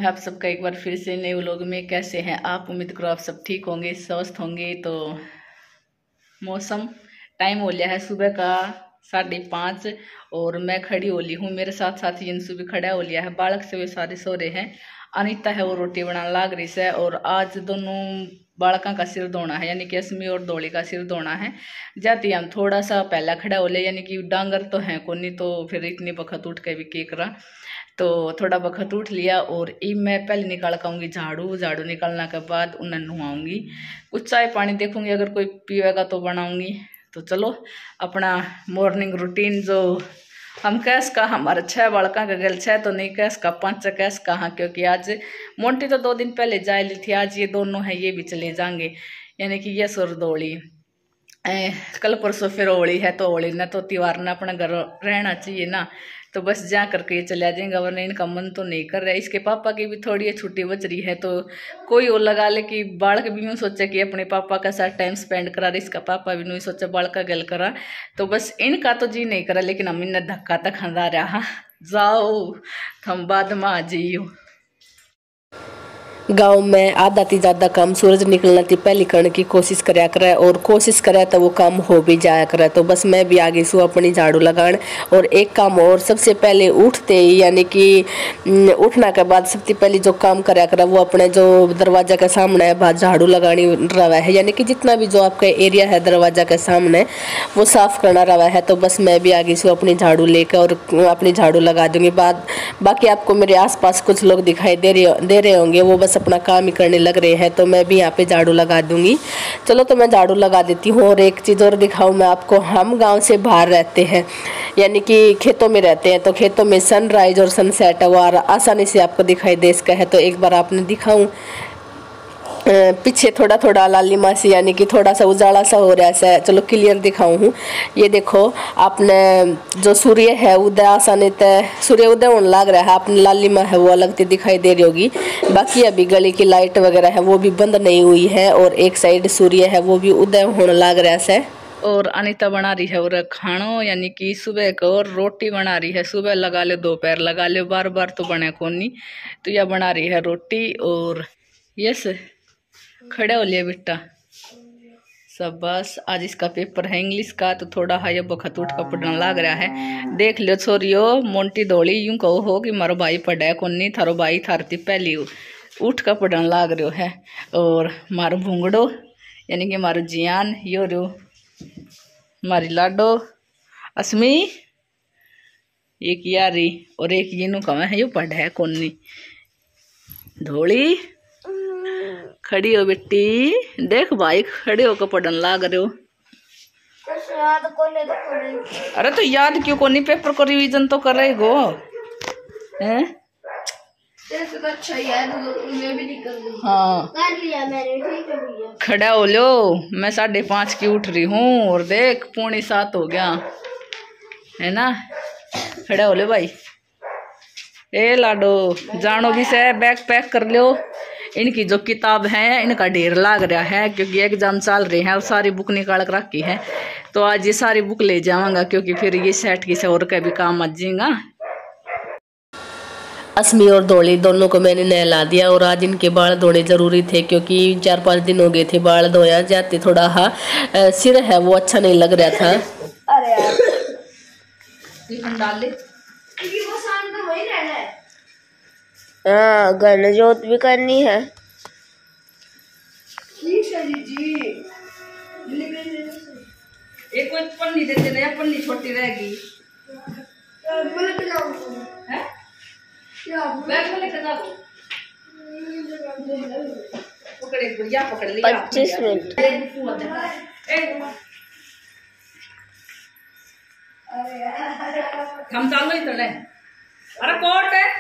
है आप सबका एक बार फिर से नए व्लॉग में। कैसे हैं आप? उम्मीद करो आप सब ठीक होंगे, स्वस्थ होंगे। तो मौसम टाइम हो लिया है सुबह का 5:30 और मैं खड़ी हो ली हूँ। मेरे साथ साथ यंसु भी खड़ा हो लिया है। बालक से वे सारे सो रहे हैं। अनीता है वो रोटी बनाने लाग रही है। और आज दोनों बालका का सिर धोना है, यानी कि अस्मी और दौड़ी का सिर धोना है। जाती हम थोड़ा सा पहला खड़ा हो ले, यानी कि डांगर तो है को नहीं, तो फिर इतनी बखत उठ के भी के करा, तो थोड़ा बखत उठ लिया। और अब मैं पहले निकाल पाऊंगी झाड़ू निकालने के बाद उन्हें नहवाऊंगी, कुछ चाय पानी देखूंगी, अगर कोई पीवेगा तो बनाऊंगी। तो चलो अपना मॉर्निंग रूटीन जो हम कैस का हमारे 6 बालका का गल 6 तो नहीं कैस का 5 कैस कहाँ, क्योंकि आज मोंटी तो 2 दिन पहले जा ली थी, आज ये दोनों है ये भी चले जाएंगे, यानी कि ये सुर दौड़ी कल परसों फिर होली है। तो होली ने तो त्योहार ने अपने घर रहना चाहिए ना, तो बस जा करके ये चला जाएंगे, वरना इनका मन तो नहीं कर रहा है। इसके पापा की भी थोड़ी छुट्टी बच रही है, तो कोई और लगा ले कि बालक भी यूँ सोचे कि अपने पापा के साथ टाइम स्पेंड करा, इसका पापा भी नहीं सोचा बालक का गल करा। तो बस इनका तो जी नहीं करा, लेकिन हम इन्हें धक्का तक खंदा रहा, जाओ हम बाद में आ जाइयो। गांव में आधा ती ज़्यादा काम सूरज निकलना थी पहले करने की कोशिश कराया करे, और कोशिश करे तो वो काम हो भी जाया करे। तो बस मैं भी आगे सू अपनी झाड़ू लगान। और एक काम और, सबसे पहले उठते ही यानी कि उठना के बाद सबसे पहले जो काम कराया करे वो अपने जो दरवाजा के सामने है बाहर झाड़ू लगानी रवा है, यानी कि जितना भी जो आपका एरिया है दरवाजा के सामने वो साफ करना रवा है। तो बस मैं भी आगे सू अपनी झाड़ू लेकर और अपनी झाड़ू लगा दूंगी। बाकी आपको मेरे आसपास कुछ लोग दिखाई दे रहे होंगे, वो बस अपना काम ही करने लग रहे हैं, तो मैं भी यहाँ पे झाड़ू लगा दूंगी। चलो तो मैं झाड़ू लगा देती हूँ। और एक चीज़ और दिखाऊँ मैं आपको, हम गांव से बाहर रहते हैं, यानी कि खेतों में रहते हैं, तो खेतों में सनराइज और सनसेट वो आसानी से आपको दिखाई दे इसका है। तो एक बार आपने दिखाऊँ, पीछे थोड़ा थोड़ा लाली मासी यानी कि थोड़ा सा उजाला सा हो रहा है। चलो क्लियर दिखाऊं हूँ, ये देखो आपने जो सूर्य है उदय आसानी तय सूर्य उदय होने लग रहा है, आपने लाली माँ है वो अलग दिखाई दे रही होगी। बाकी अभी गली की लाइट वगैरह है वो भी बंद नहीं हुई है, और एक साइड सूर्य है वो भी उदय होने लग रहा है। और अनीता बना रही है और खानो, यानी कि सुबह को और रोटी बना रही है। सुबह लगा लो, दोपहर लगा लो, बार बार तो बने को नहीं, तो यह बना रही है रोटी। और यस खड़े हो लिया बेटा सब। बस आज इसका पेपर है इंग्लिश का, तो थोड़ा है बखत उठ कर पढ़ने लग रहा है। देख लो छोरियो, मोंटी दौड़ी यूं कहो हो कि मारो भाई पढ़े को नहीं, थारो भाई थारती पहली उठ कर पढ़ने लग रहे है। और मारो भूंगड़ो यानी कि मारो जियान यो रो मारी लाडो अस्मी, एक यारी और एक ये नु कमे है यो पढ़े है कौन नहीं। धोली खड़ी हो बेटी, देख भाई खड़े होकर पढ़ने लाग रहे हो। अरे तो याद क्यों को नहीं, पेपर को रिवीजन तो करेगो हैं। हाँ खड़ा हो लो, मैं 5:30 की उठ रही हूँ और देख 6:45 हो गया है ना। खड़ा हो लो भाई। ए लाडो जानो भी से बैग पैक कर लो। इनकी जो किताब है इनका ढेर लाग रहा है, क्योंकि एग्जाम चल रहे हैं और सारी बुक निकाल कर रखी है। तो आज ये सारी बुक ले जाऊंगा, क्योंकि फिर ये सेट की से और का भी काम आ जाएगा। अस्मी और दौड़ी दोनों को मैंने नहला दिया, और आज इनके बाल धोने जरूरी थे, क्योंकि 4-5 दिन हो गए थे बाल धोया जाते। थोड़ा सिर है वो अच्छा नहीं लग रहा था। अरे यार डाल ले, वो शाम को वही रहना है। हाँ गन जोत भी करनी है। जी एक कोई पन्नी देते ना, पन्नी छोटी रहेगी। पकड़ लिया 25 मिनट। हम चालू ही चले। अरे कोट है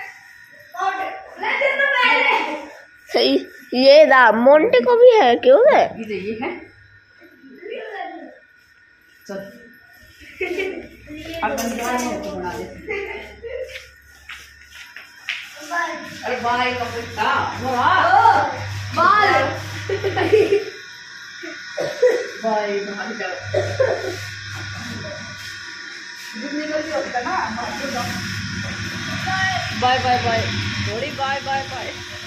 सही, ये मोंटे को भी है क्यों है? ये है चल अब बना दे। अरे भाई का पुट्टा बाल भाई भाग जाओ ना बाय बाय बाय थोड़ी बाय बाय बाय।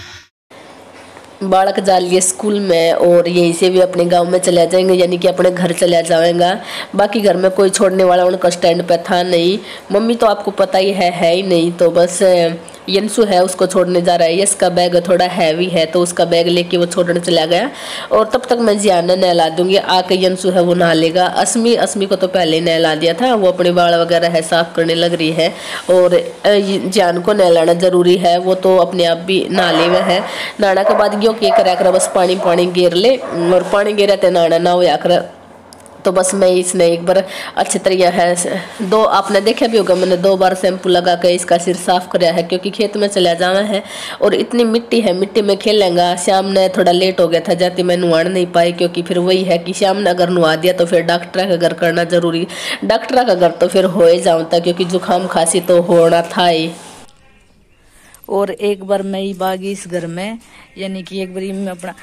बालक जा लिए स्कूल में और यहीं से भी अपने गांव में चले जाएंगे, यानी कि अपने घर चला जाएगा। बाकी घर में कोई छोड़ने वाला उनका स्टैंड पे था नहीं। मम्मी तो आपको पता ही है ही नहीं, तो बस यंसु है उसको छोड़ने जा रहा है। यस का बैग थोड़ा हैवी है तो उसका बैग लेके वो छोड़ने चला गया और तब तक मैं जियान ने नहला दूंगी। आके यंसु है वो नहा लेगा। असमी को तो पहले ही नहला दिया था, वो अपने बाल वगैरह है साफ करने लग रही है और जियान को नहलाना जरूरी है, वो तो अपने आप भी नहा हुए है। नहाना के बाद यो क्या करा कर बस पानी गिर ले और पानी गिरा ते नहाना ना होया कर। तो बस मैं इसने एक बार अच्छी तरह है दो, आपने देखा भी होगा मैंने 2 बार शैम्पू लगा के इसका सिर साफ कराया है, क्योंकि खेत में चला जाना है और इतनी मिट्टी है, मिट्टी में खेलेंगा। शाम ने थोड़ा लेट हो गया था जाती, मैं नुआण नहीं पाई, क्योंकि फिर वही है कि शाम ने अगर नुआ दिया तो फिर डॉक्टर का घर करना जरूरी। डॉक्टर का घर तो फिर हो ही जाऊँ, क्योंकि जुकाम खांसी तो होना था ही। और एक बार मैं ही बागी इस घर में, यानी कि एक बार मैं अपना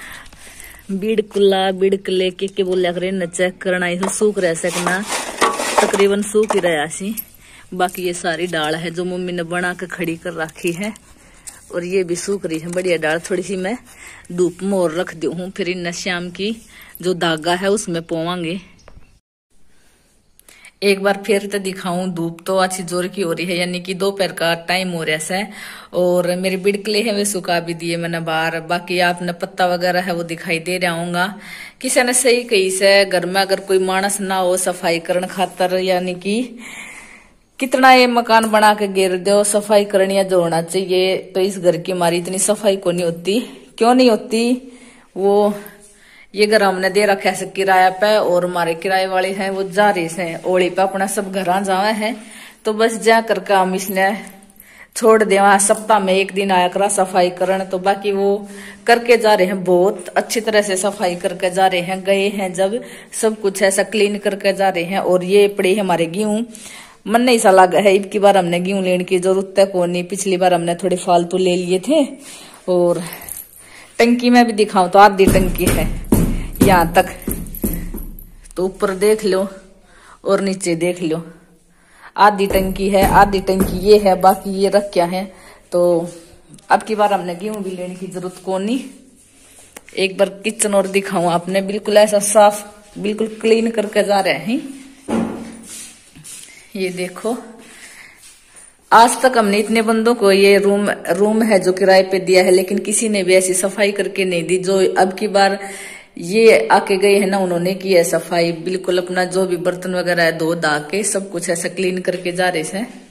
बिड़क लेके के बोलिया करे न चेक करना, इसे सूख रह सकना, तकरीबन सूख ही रहा सी। बाकी ये सारी डाल है जो मम्मी ने बना के खड़ी कर रखी है और ये भी सूख रही है बढ़िया डाल। थोड़ी सी मैं धूप में और रख दी हूँ, फिर इन शाम की जो धागा है उसमें पोवांगे। एक बार फिर तो दिखाऊं, धूप तो अच्छी जोर की हो रही है, यानी कि दोपहर का टाइम हो रहा है और मेरे बिड़कले है वे सुखा भी दिए मैंने बाहर। बाकी आपने पत्ता वगैरह है वो दिखाई दे रहा होगा। किसी ने सही कही से घर में अगर कोई मानस ना हो सफाई करने खातर, यानी कि कितना ये मकान बना के गिर दो, सफाई करनी जो होना चाहिए। तो इस घर की हमारी इतनी सफाई को नहीं होती। क्यों नहीं होती? वो ये घर हमने दे रखा है किराया पे और हमारे किराए वाले हैं वो जा रहे हैं ओली पे अपना सब घर जावे हैं, तो बस जा कर काम इसने छोड़ दे। वहां सप्ताह में 1 दिन आया करा सफाई करन, तो बाकी वो करके जा रहे हैं, बहुत अच्छी तरह से सफाई करके जा रहे हैं। गए हैं जब सब कुछ ऐसा क्लीन करके जा रहे हैं। और ये पड़े हमारे गेहूं, मन नहीं सा लगा है इब की बार हमने गेहूं लेने की जरूरत है को नहीं, पिछली बार हमने थोड़े फालतू ले लिए थे। और टंकी में भी दिखाऊं तो आधी टंकी है यहाँ तक, तो ऊपर देख लो और नीचे देख लो, आधी टंकी है, आधी टंकी ये है, बाकी ये रख क्या है। तो अब की बार हमने गेहूं भी लेने की जरूरत को नहीं। एक बार किचन और दिखाऊं आपने, बिल्कुल ऐसा साफ बिल्कुल क्लीन करके जा रहे हैं। ये देखो, आज तक हमने इतने बंदों को ये रूम है जो किराए पे दिया है, लेकिन किसी ने भी ऐसी सफाई करके नहीं दी। जो अब की बार ये आके गए हैं ना, उन्होंने की है सफाई, बिल्कुल अपना जो भी बर्तन वगैरह है धो धा के सब कुछ ऐसा क्लीन करके जा रहे हैं।